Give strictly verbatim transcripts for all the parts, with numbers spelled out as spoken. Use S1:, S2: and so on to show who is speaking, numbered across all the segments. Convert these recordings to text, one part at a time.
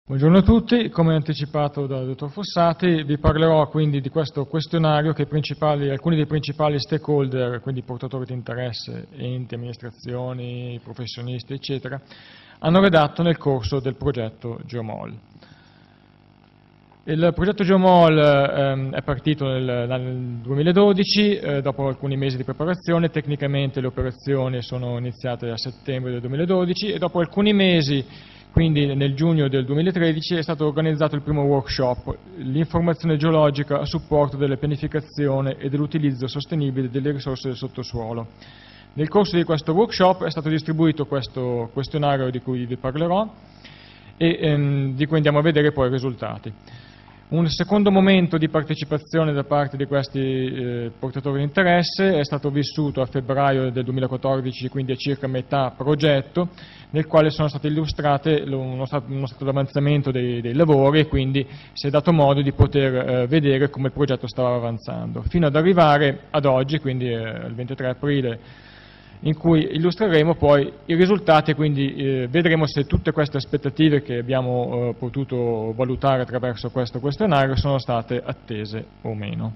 S1: Buongiorno a tutti, come anticipato dal dottor Fossati vi parlerò quindi di questo questionario che alcuni dei principali stakeholder, quindi portatori di interesse, enti, amministrazioni, professionisti eccetera, hanno redatto nel corso del progetto Geomol. Il progetto Geomol ehm, è partito nel, nel duemiladodici, eh, dopo alcuni mesi di preparazione. Tecnicamente le operazioni sono iniziate a settembre del duemiladodici e dopo alcuni mesi, quindi nel giugno del duemilatredici, è stato organizzato il primo workshop, l'informazione geologica a supporto della pianificazione e dell'utilizzo sostenibile delle risorse del sottosuolo. Nel corso di questo workshop è stato distribuito questo questionario di cui vi parlerò e ehm, di cui andiamo a vedere poi i risultati. Un secondo momento di partecipazione da parte di questi eh, portatori di interesse è stato vissuto a febbraio del duemilaquattordici, quindi a circa metà progetto, nel quale sono state illustrate uno stato, uno stato d'avanzamento dei, dei lavori e quindi si è dato modo di poter eh, vedere come il progetto stava avanzando, fino ad arrivare ad oggi, quindi eh, il ventitré aprile, in cui illustreremo poi i risultati e quindi eh, vedremo se tutte queste aspettative che abbiamo eh, potuto valutare attraverso questo questionario sono state attese o meno.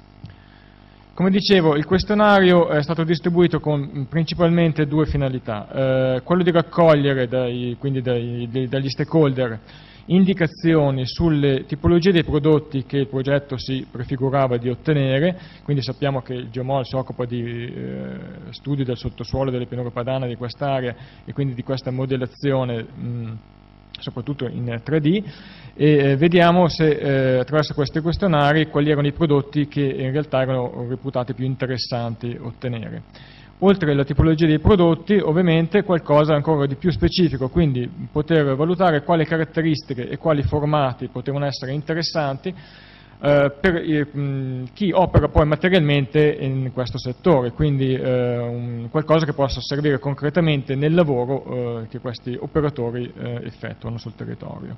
S1: Come dicevo, il questionario è stato distribuito con principalmente due finalità, eh, quello di raccogliere dai, quindi dai, dai, dagli stakeholder indicazioni sulle tipologie dei prodotti che il progetto si prefigurava di ottenere, quindi sappiamo che il Geomol si occupa di eh, studi del sottosuolo delle pianure padane di quest'area e quindi di questa modellazione mh, soprattutto in tre D, e eh, vediamo se eh, attraverso questi questionari quali erano i prodotti che in realtà erano reputati più interessanti ottenere. Oltre alla tipologia dei prodotti, ovviamente qualcosa ancora di più specifico, quindi poter valutare quali caratteristiche e quali formati potevano essere interessanti eh, per eh, mh, chi opera poi materialmente in questo settore, quindi eh, un, qualcosa che possa servire concretamente nel lavoro eh, che questi operatori eh, effettuano sul territorio.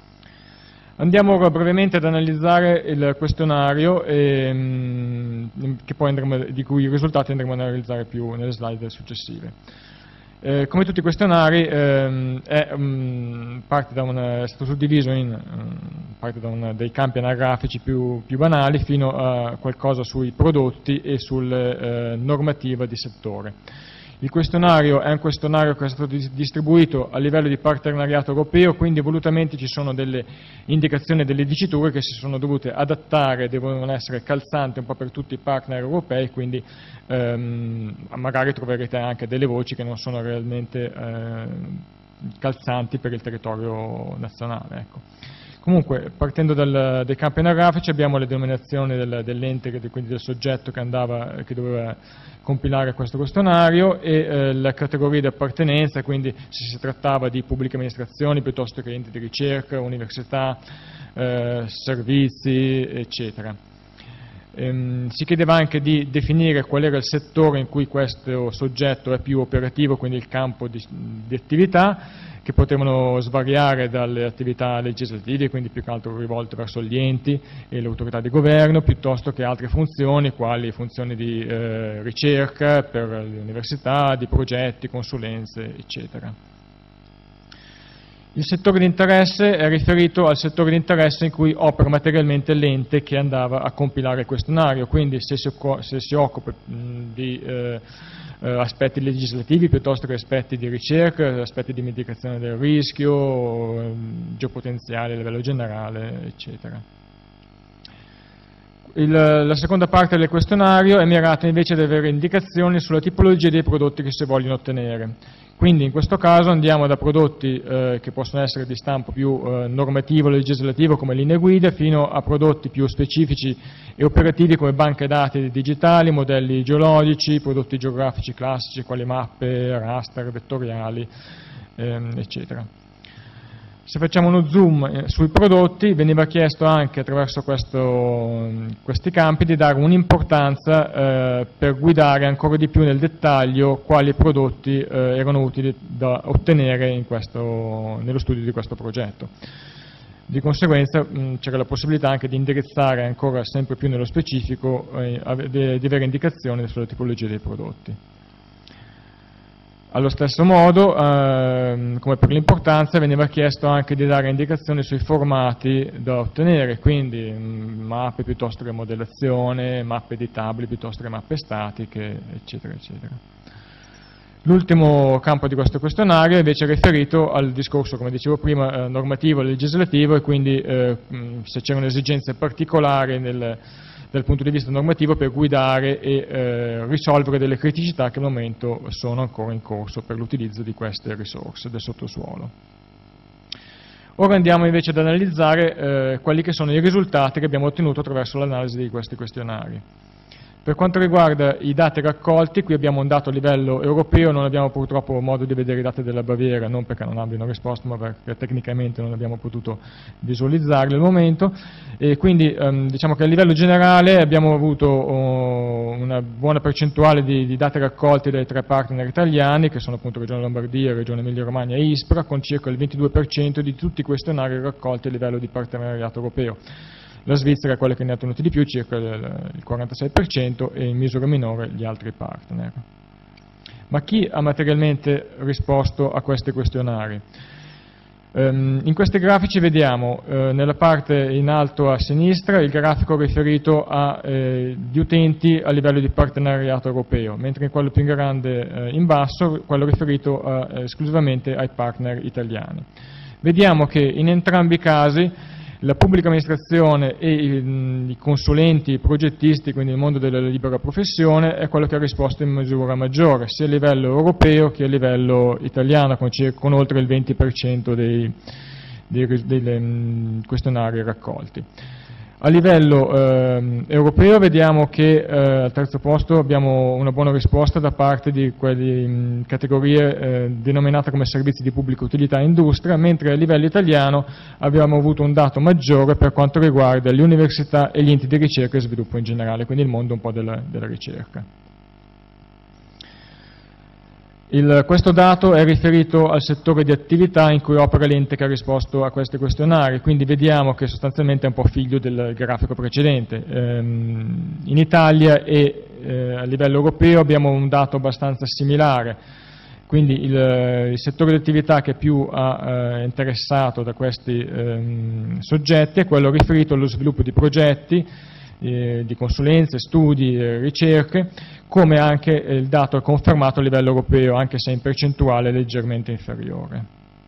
S1: Andiamo ora brevemente ad analizzare il questionario e, mh, che poi andremo, di cui i risultati andremo ad analizzare più nelle slide successive. Eh, come tutti i questionari ehm, è, mh, parte da una, è stato suddiviso in mh, parte da una, dei campi anagrafici più, più banali fino a qualcosa sui prodotti e sulle eh, normativa di settore. Il questionario è un questionario che è stato distribuito a livello di partenariato europeo, quindi volutamente ci sono delle indicazioni e delle diciture che si sono dovute adattare, devono essere calzanti un po' per tutti i partner europei, quindi ehm, magari troverete anche delle voci che non sono realmente eh, calzanti per il territorio nazionale. Ecco. Comunque, partendo dal, dai campi anagrafici abbiamo le denominazioni del, dell'ente, quindi del soggetto che, andava, che doveva compilare questo questionario e eh, la categoria di appartenenza, quindi se si trattava di pubbliche amministrazioni piuttosto che enti di ricerca, università, eh, servizi, eccetera. Ehm, si chiedeva anche di definire qual era il settore in cui questo soggetto è più operativo, quindi il campo di, di attività, che potevano svariare dalle attività legislative, quindi più che altro rivolte verso gli enti e le autorità di governo, piuttosto che altre funzioni, quali funzioni di eh, ricerca per le università, di progetti, consulenze, eccetera. Il settore di interesse è riferito al settore di interesse in cui opera materialmente l'ente che andava a compilare il questionario, quindi se si, se si occupa mh, di eh, aspetti legislativi piuttosto che aspetti di ricerca, aspetti di mitigazione del rischio, eh, geopotenziale a livello generale, eccetera. Il, la seconda parte del questionario è mirata invece ad avere indicazioni sulla tipologia dei prodotti che si vogliono ottenere. Quindi in questo caso andiamo da prodotti eh, che possono essere di stampo più eh, normativo, legislativo come linee guida, fino a prodotti più specifici e operativi come banche dati digitali, modelli geologici, prodotti geografici classici quali mappe, raster, vettoriali, ehm, eccetera. Se facciamo uno zoom sui prodotti, veniva chiesto anche attraverso questo, questi campi di dare un'importanza eh, per guidare ancora di più nel dettaglio quali prodotti eh, erano utili da ottenere in questo, nello studio di questo progetto. Di conseguenza c'era la possibilità anche di indirizzare ancora sempre più nello specifico, eh, di avere indicazioni sulla tipologia dei prodotti. Allo stesso modo, ehm, come per l'importanza, veniva chiesto anche di dare indicazioni sui formati da ottenere, quindi mh, mappe piuttosto che modellazione, mappe editabili piuttosto che mappe statiche, eccetera, eccetera. L'ultimo campo di questo questionario è invece riferito al discorso, come dicevo prima, eh, normativo e legislativo, e quindi eh, mh, se c'erano esigenze particolari nel, dal punto di vista normativo per guidare e eh, risolvere delle criticità che al momento sono ancora in corso per l'utilizzo di queste risorse del sottosuolo. Ora andiamo invece ad analizzare eh, quelli che sono i risultati che abbiamo ottenuto attraverso l'analisi di questi questionari. Per quanto riguarda i dati raccolti, qui abbiamo un dato a livello europeo, non abbiamo purtroppo modo di vedere i dati della Baviera, non perché non abbiano risposto, ma perché tecnicamente non abbiamo potuto visualizzarli al momento, e quindi ehm, diciamo che a livello generale abbiamo avuto oh, una buona percentuale di, di dati raccolti dai tre partner italiani, che sono appunto Regione Lombardia, Regione Emilia-Romagna e ISPRA, con circa il ventidue per cento di tutti i questionari raccolti a livello di partenariato europeo. La Svizzera è quella che ne ha ottenuti di più, circa il quarantasei per cento, e in misura minore gli altri partner. Ma chi ha materialmente risposto a questi questionari? Um, in questi grafici vediamo uh, nella parte in alto a sinistra il grafico riferito agli eh, utenti a livello di partenariato europeo, mentre in quello più grande eh, in basso quello riferito a, eh, esclusivamente ai partner italiani. Vediamo che in entrambi i casi la pubblica amministrazione e i, i consulenti, i progettisti, quindi il mondo della libera professione, è quello che ha risposto in misura maggiore, sia a livello europeo che a livello italiano, con, circa, con oltre il venti per cento dei, dei, dei, dei questionari raccolti. A livello eh, europeo vediamo che eh, al terzo posto abbiamo una buona risposta da parte di quelle mh, categorie eh, denominate come servizi di pubblica utilità e industria, mentre a livello italiano abbiamo avuto un dato maggiore per quanto riguarda le università e gli enti di ricerca e sviluppo in generale, quindi il mondo un po' della, della ricerca. Il, questo dato è riferito al settore di attività in cui opera l'ente che ha risposto a questi questionari, quindi vediamo che sostanzialmente è un po' figlio del grafico precedente. Ehm, in Italia e eh, a livello europeo abbiamo un dato abbastanza similare, quindi il, il settore di attività che più ha eh, interessato da questi ehm, soggetti è quello riferito allo sviluppo di progetti, eh, di consulenze, studi, eh, ricerche, come anche il dato è confermato a livello europeo, anche se in percentuale leggermente inferiore.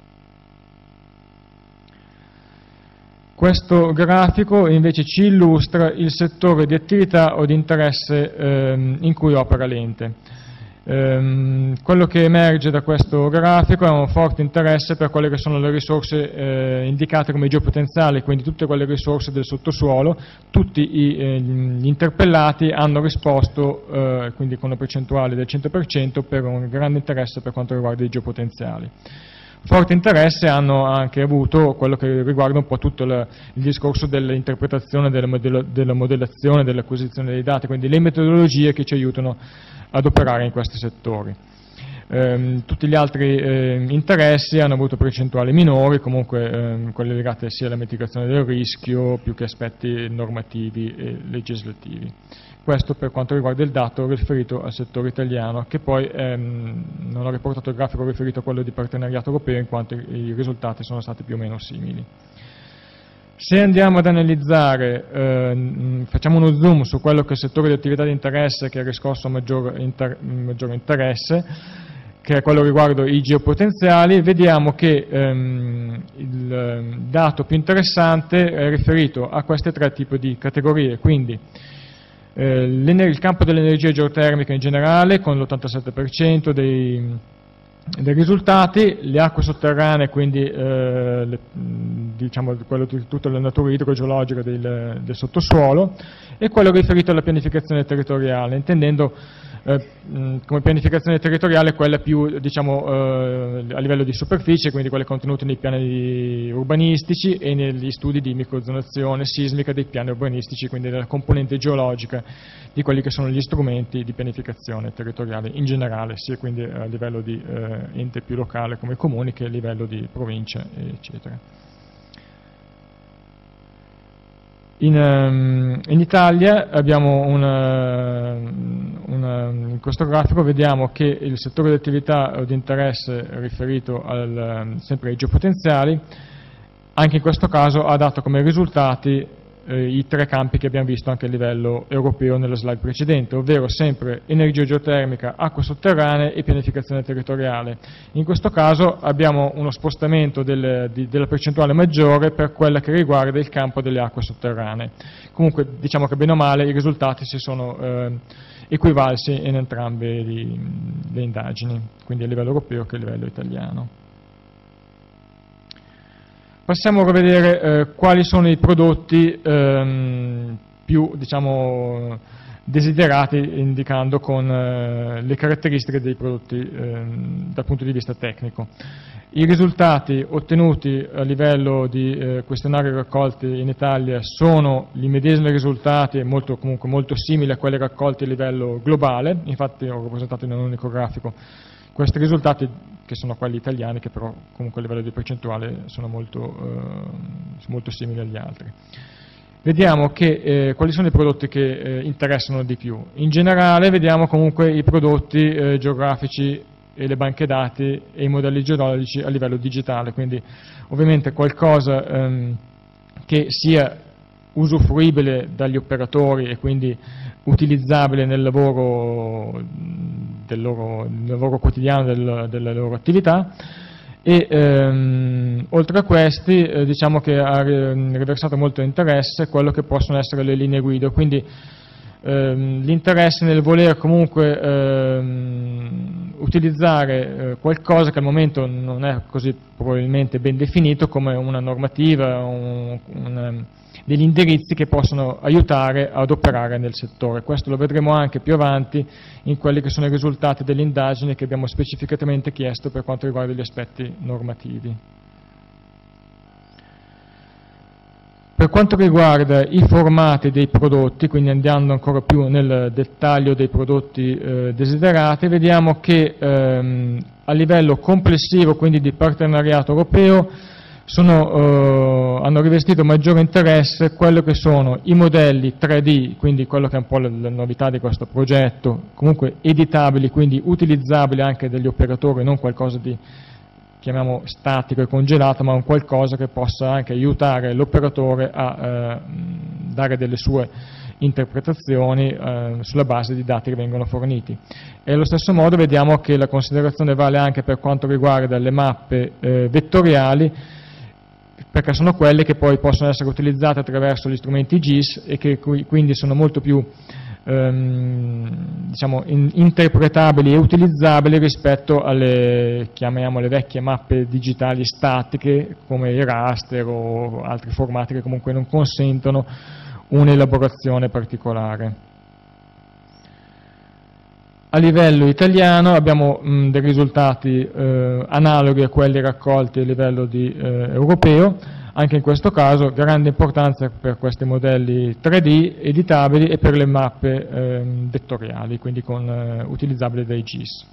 S1: Questo grafico invece ci illustra il settore di attività o di interesse ehm, in cui opera l'ente. Ehm, quello che emerge da questo grafico è un forte interesse per quelle che sono le risorse eh, indicate come geopotenziali, quindi tutte quelle risorse del sottosuolo. Tutti i, eh, gli interpellati hanno risposto, eh, quindi con una percentuale del cento per cento, per un grande interesse per quanto riguarda i geopotenziali. Forte interesse hanno anche avuto quello che riguarda un po' tutto il, il discorso dell'interpretazione, della, modello, della modellazione, dell'acquisizione dei dati, quindi le metodologie che ci aiutano ad operare in questi settori. Eh, tutti gli altri eh, interessi hanno avuto percentuali minori, comunque eh, quelle legate sia alla mitigazione del rischio più che aspetti normativi e legislativi. Questo per quanto riguarda il dato riferito al settore italiano, che poi ehm, non ho riportato il grafico riferito a quello di partenariato europeo, in quanto i risultati sono stati più o meno simili. Se andiamo ad analizzare, eh, facciamo uno zoom su quello che è il settore di attività di interesse che ha riscosso maggior, inter, maggior interesse, che è quello riguardo i geopotenziali, vediamo che ehm, il dato più interessante è riferito a queste tre tipi di categorie, quindi eh, il campo dell'energia geotermica in generale con l'ottantasette per cento dei, dei risultati, le acque sotterranee, quindi eh, le, diciamo quello, tutta la natura idrogeologica del, del sottosuolo, e quello riferito alla pianificazione territoriale, intendendo eh, come pianificazione territoriale quella più diciamo, eh, a livello di superficie, quindi quelle contenute nei piani urbanistici e negli studi di microzonazione sismica dei piani urbanistici, quindi della componente geologica di quelli che sono gli strumenti di pianificazione territoriale in generale, sia quindi a livello di eh, ente più locale come comuni che a livello di provincia, eccetera. In, um, in Italia abbiamo una, una, in questo grafico vediamo che il settore di attività o di interesse riferito al, sempre ai geopotenziali, anche in questo caso ha dato come risultati eh, i tre campi che abbiamo visto anche a livello europeo nella slide precedente, ovvero sempre energia geotermica, acque sotterranee e pianificazione territoriale. In questo caso abbiamo uno spostamento del, di, della percentuale maggiore per quella che riguarda il campo delle acque sotterranee. Comunque diciamo che bene o male i risultati si sono eh, equivalsi in entrambe le, le indagini, quindi a livello europeo che a livello italiano. Passiamo a vedere eh, quali sono i prodotti ehm, più diciamo, desiderati, indicando con eh, le caratteristiche dei prodotti ehm, dal punto di vista tecnico. I risultati ottenuti a livello di eh, questionari raccolti in Italia sono gli medesimi risultati, molto, comunque molto simili a quelli raccolti a livello globale, infatti ho rappresentato in un unico grafico questi risultati che sono quelli italiani, che però comunque a livello di percentuale sono molto, eh, molto simili agli altri. Vediamo che, eh, quali sono i prodotti che eh, interessano di più. In generale vediamo comunque i prodotti eh, geografici e le banche dati e i modelli geologici a livello digitale, quindi ovviamente qualcosa ehm, che sia usufruibile dagli operatori e quindi utilizzabile nel lavoro, del loro, nel lavoro quotidiano del, delle loro attività, e ehm, oltre a questi eh, diciamo che ha riversato molto interesse quello che possono essere le linee guida, quindi ehm, l'interesse nel voler comunque ehm, utilizzare eh, qualcosa che al momento non è così probabilmente ben definito come una normativa, un, un, degli indirizzi che possono aiutare ad operare nel settore. Questo lo vedremo anche più avanti in quelli che sono i risultati delle indagini che abbiamo specificatamente chiesto per quanto riguarda gli aspetti normativi. Per quanto riguarda i formati dei prodotti, quindi andando ancora più nel dettaglio dei prodotti eh, desiderati, vediamo che ehm, a livello complessivo, quindi di partenariato europeo, Sono, eh, hanno rivestito maggiore interesse quello che sono i modelli tre D, quindi quello che è un po' la, la novità di questo progetto, comunque editabili, quindi utilizzabili anche dagli operatori, non qualcosa di, chiamiamo, statico e congelato, ma un qualcosa che possa anche aiutare l'operatore a eh, dare delle sue interpretazioni eh, sulla base di dati che vengono forniti. E allo stesso modo vediamo che la considerazione vale anche per quanto riguarda le mappe eh, vettoriali, perché sono quelle che poi possono essere utilizzate attraverso gli strumenti G I S e che quindi sono molto più ehm, diciamo, in, interpretabili e utilizzabili rispetto alle, chiamiamole, vecchie mappe digitali statiche come i raster o altri formati che comunque non consentono un'elaborazione particolare. A livello italiano abbiamo mh, dei risultati eh, analoghi a quelli raccolti a livello di, eh, europeo, anche in questo caso grande importanza per questi modelli tre D editabili e per le mappe eh, vettoriali, quindi con, eh, utilizzabili dai G I S.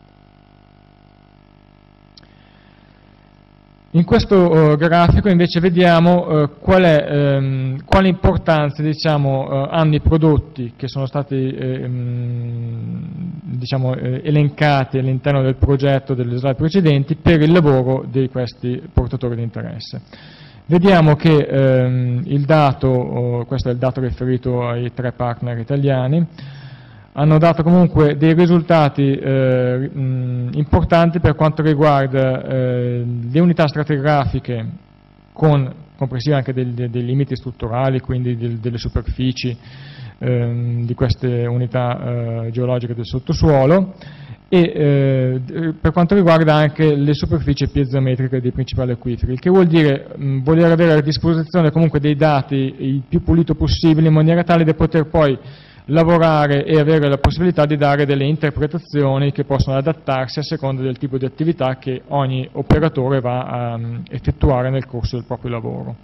S1: In questo uh, grafico invece vediamo uh, qual è, ehm, quale importanza diciamo, uh, hanno i prodotti che sono stati ehm, diciamo, eh, elencati all'interno del progetto delle slide precedenti per il lavoro di questi portatori di interesse. Vediamo che ehm, il dato, oh, questo è il dato riferito ai tre partner italiani, hanno dato comunque dei risultati eh, mh, importanti per quanto riguarda eh, le unità stratigrafiche, con comprensive anche dei, dei limiti strutturali, quindi del, delle superfici eh, di queste unità eh, geologiche del sottosuolo, e eh, per quanto riguarda anche le superfici piezometriche dei principali acquiferi, il che vuol dire mh, voler avere a disposizione comunque dei dati il più pulito possibile in maniera tale da poter poi lavorare e avere la possibilità di dare delle interpretazioni che possono adattarsi a seconda del tipo di attività che ogni operatore va a um, effettuare nel corso del proprio lavoro.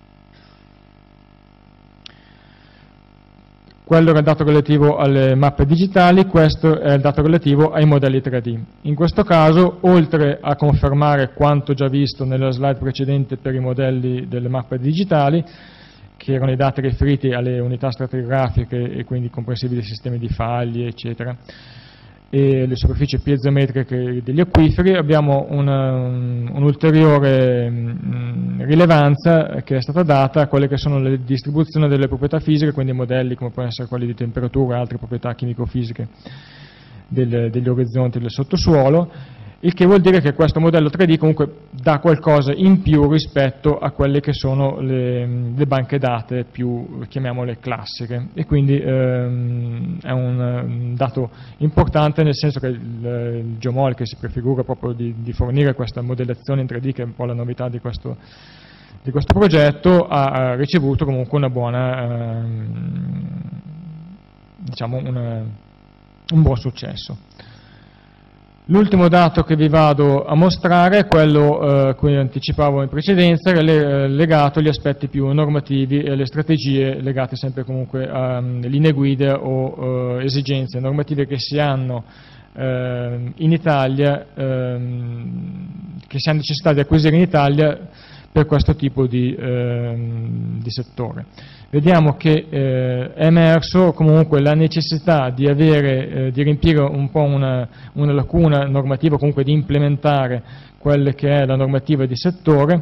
S1: Quello era il dato relativo alle mappe digitali, questo è il dato relativo ai modelli tre D. In questo caso, oltre a confermare quanto già visto nella slide precedente per i modelli delle mappe digitali, che erano i dati riferiti alle unità stratigrafiche e quindi comprensibili sistemi di fagli, eccetera, e le superfici piezometriche degli acquiferi. Abbiamo un'ulteriore un rilevanza che è stata data a quelle che sono le distribuzioni delle proprietà fisiche, quindi modelli come possono essere quelli di temperatura e altre proprietà chimico-fisiche del, degli orizzonti del sottosuolo, il che vuol dire che questo modello tre D comunque dà qualcosa in più rispetto a quelle che sono le, le banche date più, chiamiamole, classiche, e quindi ehm, è un, un dato importante, nel senso che il, il Geomol, che si prefigura proprio di, di fornire questa modellazione in tre D, che è un po' la novità di questo, di questo progetto, ha, ha ricevuto comunque una buona, ehm, diciamo una, un buon successo. L'ultimo dato che vi vado a mostrare è quello eh, cui anticipavo in precedenza, che è legato agli aspetti più normativi e alle strategie legate sempre comunque a um, linee guida o uh, esigenze normative che si hanno eh, in Italia, ehm, che si ha necessità di acquisire in Italia per questo tipo di, ehm, di settore. Vediamo che eh, è emerso comunque la necessità di, avere, eh, di riempire un po' una, una lacuna normativa, comunque di implementare quella che è la normativa di settore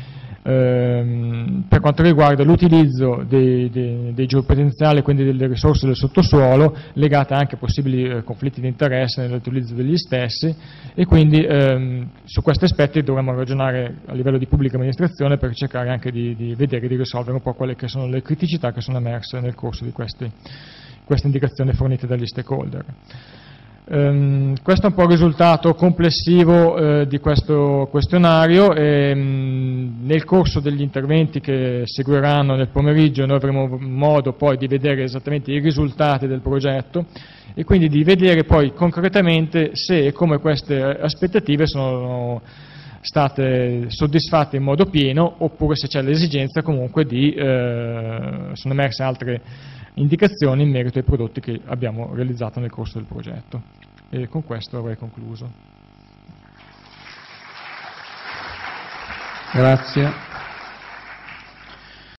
S1: ehm, per quanto riguarda l'utilizzo dei, dei, dei geopotenziali, quindi delle risorse del sottosuolo, legate anche a possibili eh, conflitti di interesse nell'utilizzo degli stessi, e quindi ehm, su questi aspetti dovremmo ragionare a livello di pubblica amministrazione per cercare anche di, di vedere di risolvere un po' quelle che sono le criticità che sono emerse nel corso di queste, queste indicazioni fornite dagli stakeholder. Um, questo è un po' il risultato complessivo uh, di questo questionario, e um, nel corso degli interventi che seguiranno nel pomeriggio noi avremo modo poi di vedere esattamente i risultati del progetto e quindi di vedere poi concretamente se e come queste aspettative sono state soddisfatte in modo pieno, oppure se c'è l'esigenza comunque di, uh, sono emerse altre indicazioni in merito ai prodotti che abbiamo realizzato nel corso del progetto. E con questo avrei concluso.
S2: Grazie.